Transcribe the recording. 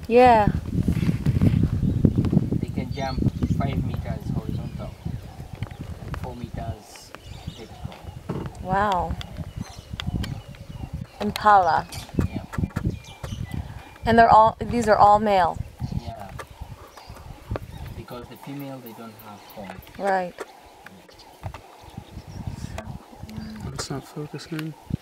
Yeah. They can jump 5 meters horizontal and 4 meters vertical. Wow. Impala. Yeah. And these are all male. Yeah. Because the female, they don't have horns. Right. It's not focusing.